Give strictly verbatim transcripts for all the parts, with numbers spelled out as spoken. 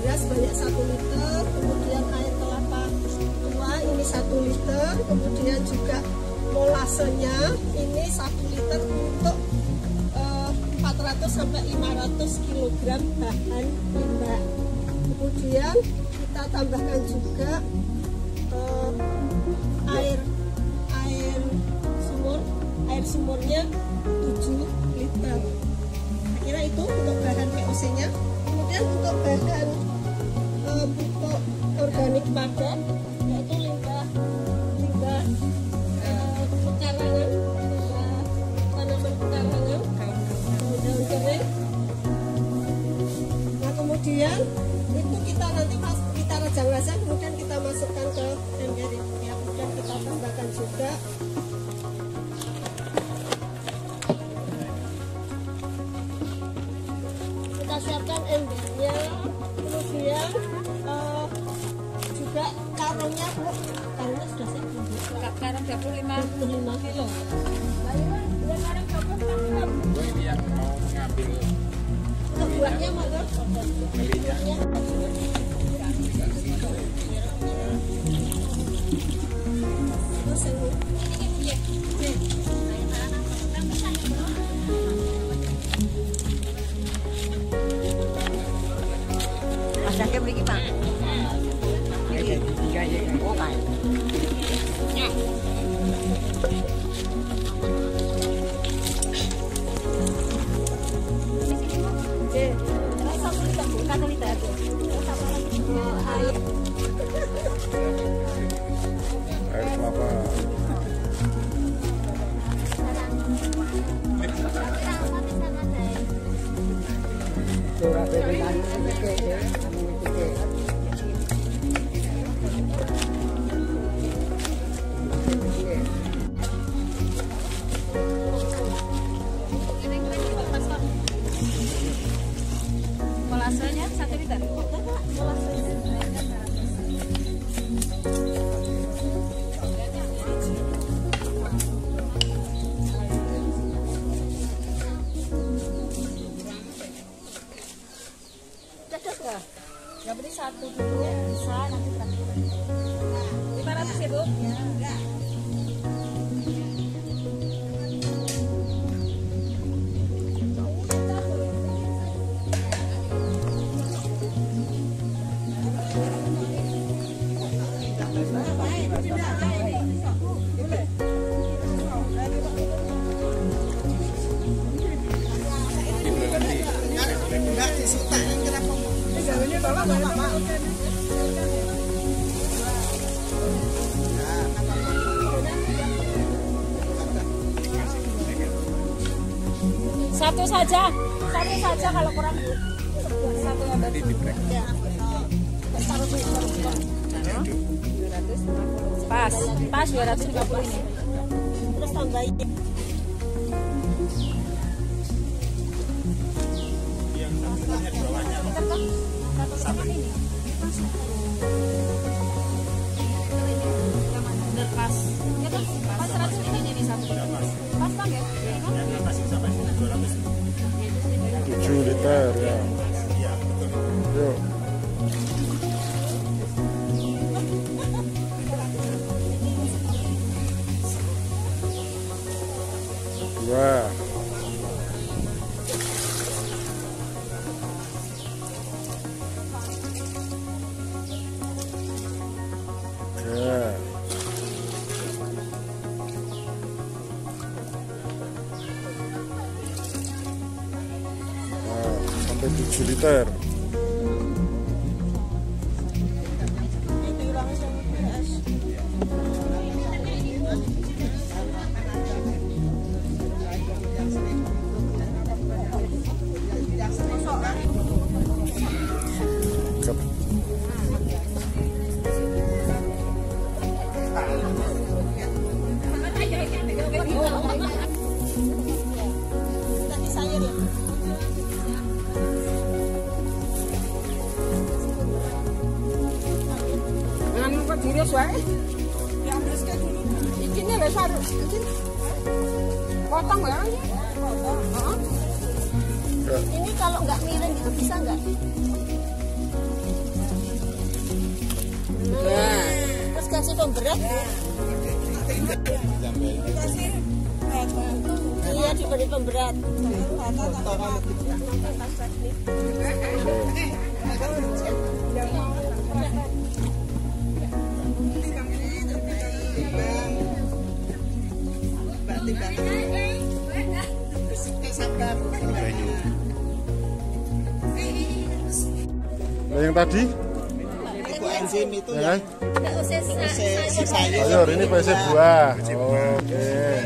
beras banyak satu liter, kemudian air kelapa tua ini satu liter, kemudian juga molasenya ini satu liter untuk uh, empat ratus sampai lima ratus kilogram bahan limbah. Kemudian kita tambahkan juga uh, air air sumur, air sumurnya tujuh liter. Kira itu untuk bahan P O C-nya. Kemudian untuk bahan uh, pupuk organik padat yaitu limbah limbah uh, pekarangan, limbah tanaman pekarangan, daun kering. Nah kemudian itu kita nanti pas kita rajang-rajang, kemudian kita masukkan ke ember ya, kemudian kita tambahkan juga kita siapkan embernya, kemudian uh, juga karungnya Bu, karungnya sudah siap Bu. Karung dua puluh lima kilo. Ini yang mau ngambil Kebuahnya mana? Kebuahnya. Terus Masaknya beli kita. Oh kan. air kelapa. Molasenya satu liter. Nggak beli satu dulu bisa nanti terakhir. lima ratus ya Bu? Ya. Satu saja, satu saja kalau kurang satu yang Tadi di break. Ya. pas, pas dua ratus lima puluh ini. Terus tambahin. Satu ini. Bener pas. Ya kan? Pas seratus ini jadi satu. Pas kan ya? tujuh liter ya. Yuk. Dua. Tiga. Sampai tujuh liter. Diri wae. Ya ambilke dulu. Iki ne wis harus iki. Potong ya. Potong. Heeh. Ini kalau nggak miring gitu bisa nggak? Nah, terus kasih pemberat. Iya, diberi pemberat. Nah, yang tadi Itu enzim itu ya, yang si sayur. sayur ini P C buah. Oke.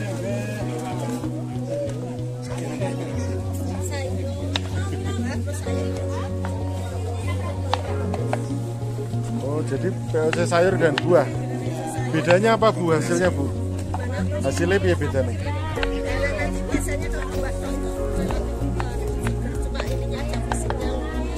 Oh, jadi P O C sayur dan buah. Bedanya apa Bu hasilnya Bu? Hasilnya piye bedanya? Biasanya kalau buat cuma ininya aja fisiknya.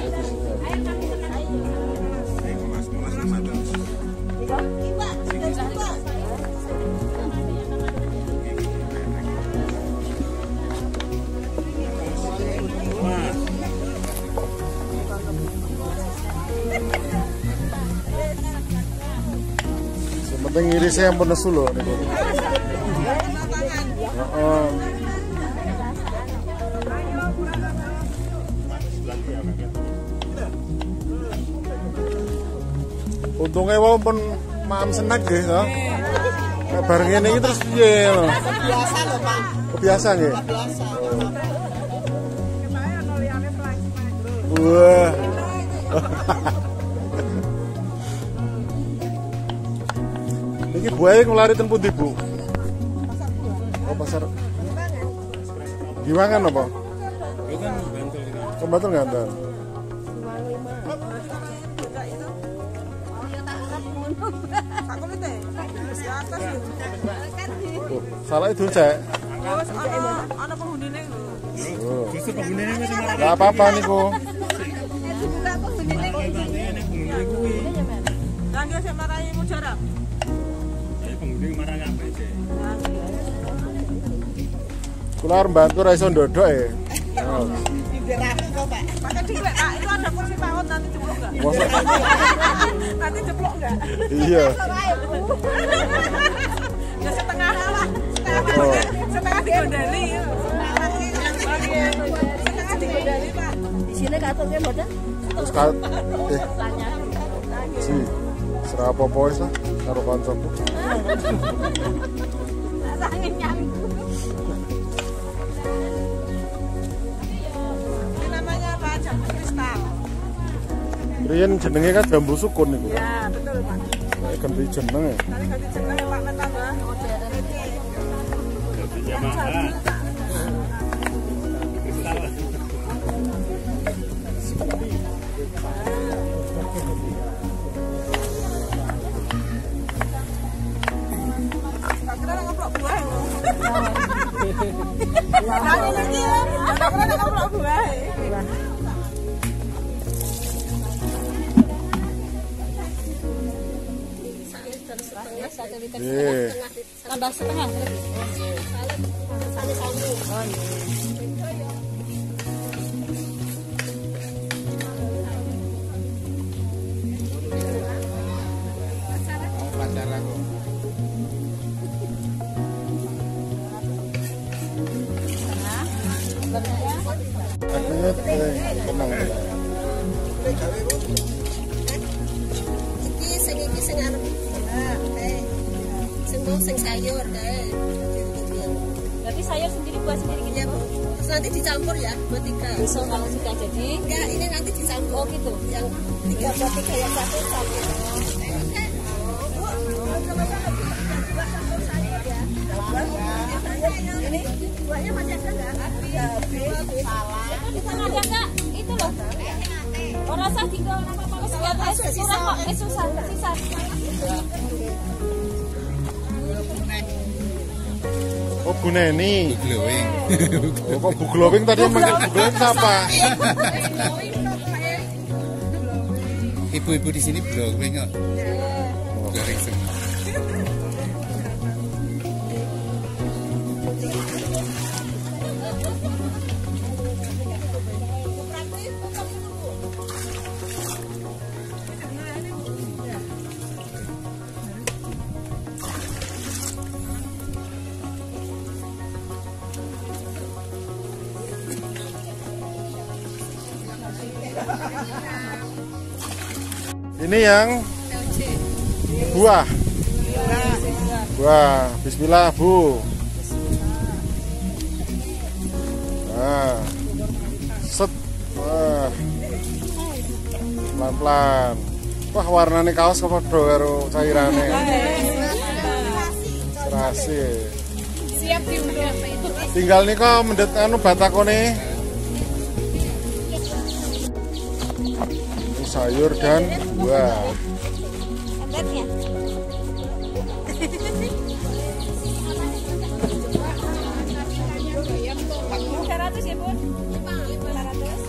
Sementing irisnya yang penesu loh nih. Oh, untungnya wau pun maam senak nggih to. Nek bareng ngene iki terus piye lho? Biasa loh Pak. Kebiasa nggih. Biasa. Wah. Iki buaya ngelari ten pundi, Bu? Oh, pasar. Giwangan apa? Oh, Bantul Gantel. Oh, salah itu cek. Ana penghunine lho. Oh. Enggak apa-apa niku. Lah dia sing marahi mujarab. Kula arep bantu ra iso ndodok e. Oh. Diberaku kok Pak. Pakai duit Pak. Itu ada kursi pawon nanti jeblok enggak? Masa- Nanti jeblok enggak? Iya. Ya setengah lah. Setengah Oh. setengah digondali. Setengah digondali Pak. Di sini katungnya modal. Terus ka eh si serah apa-apa wis lah karo kancaku. Ini namanya apa? Jambu kristal. Riyen jenenge kan jambu sukun niku. Ya, betul Pak. Nek ganti jeneng ya. Tadi ganti jeneng Pak Mentambah. Tak kira nak ngoprok buah. Lah ini ya. Tak kira nak ngoprok buah. Satu liter Iya. Tambah setengah. satu satu. Oh iya. Akhirnya eh, tenang. Iki sing iki sing arep. Nah, eh. Sing mau sing sayur kae. Berarti sayur sendiri buat sendiri gitu. Ya, Bu. Terus nanti dicampur ya, buat tiga. Besok kalau sudah jadi. Enggak, ini nanti dicampur. Oh gitu. Yang tiga buat tiga, yang satu campur. Ini buahnya masih ada nggak? Habis. Di sana ada enggak? Itu loh. Oh rasa tinggal apa-apa wis biar es kurang kok es susah sisa. Oh, Bu Neni. Glowing. Oh, kok Bu Glowing tadi yang manggil Bu Glowing siapa? Ibu-ibu di sini glowing kok. Glowing semua. Ini yang buah. Buah. Bismillah, Bu. Nah. Set. Wah. Pelan-pelan. Wah, warnanya kaos kepodo karo cairane. Serasi. Siap diunduh. Tinggal nih kok mendet anu batakone. Ini sayur dan buah. Enggaknya. tiga ratus ya, Bun? lima ratus.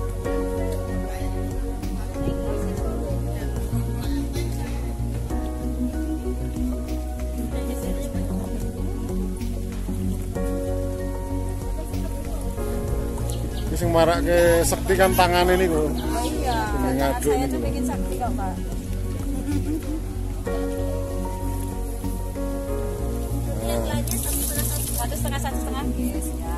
Ini sing marake sekti kan tangane niku. Oh iya. Ini ngaduk Saya niku. tuh bikin sakti kok, Pak. Satu setengah satu setengah guys ya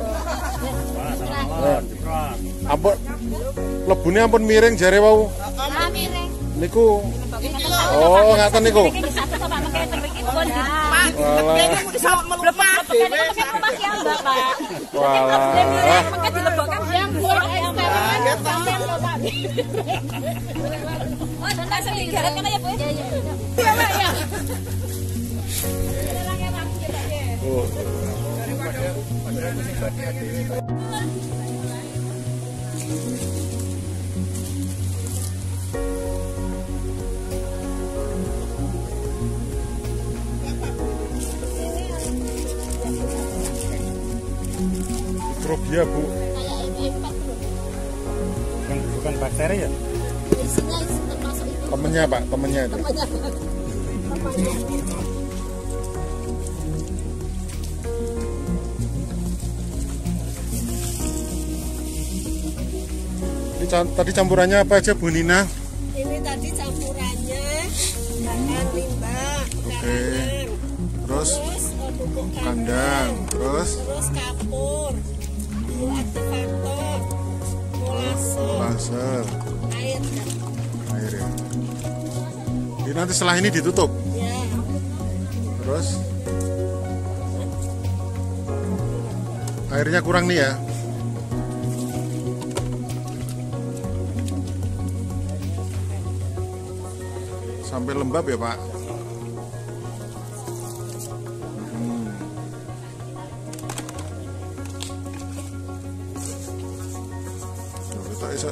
Ampun, lebune ampun miring jare wau. ah miring Niku. Oh, ngaten niku. satu kok Pak makanya terbikin pun Walah. Bisa melepas. pakai rumah ya Mbak Pak Walah. pakai dilebokkan yang buah sampai loh Pak oh dan langsung digarap kan ya Bu iya iya Pak ya Oh. Mikrobia, Bu. Bukan, bukan bakteri ya? Temennya, Pak, temennya itu. Ini tadi campurannya apa aja, Bu Nina? Ini tadi campurannya bahan limbah, pekarangan, Terus terus eh, pupuk kandang, kandang, terus terus kapur, bioaktivator, molase, laser, air ya. air ya. Ini nanti setelah ini ditutup. Ya. Terus airnya kurang nih ya. Sampai lembab ya, Pak. Hmm. Loh, kita bisa.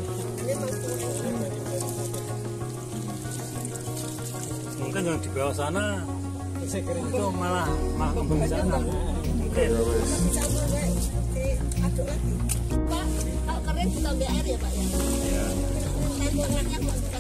Mungkin yang di bawah sana itu malah malah kembang di sana. Mungkin. Ya, wes. Dicampur guys, diaduk lagi. Pak, kalau kering ditambah air ya Pak ya? Iya. Kandungannya kok